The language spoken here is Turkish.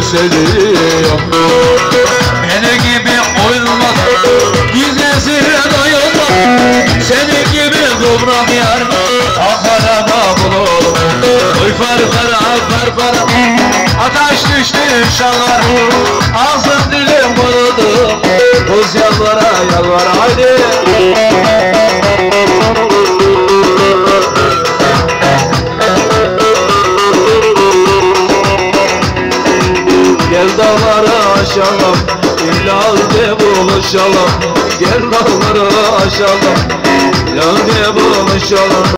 seviyor. Beni gibi olmaz, gizlesine dayanmaz. Seni gibi kıvrak yar, Ankara'da bulalım. Oy far ateş düştü şalar. Ağzım dilim kurudu, buz yalvara haydi. Gel dağları aşalım, ileride buluşalım. Gel dağları aşalım, ileride buluşalım.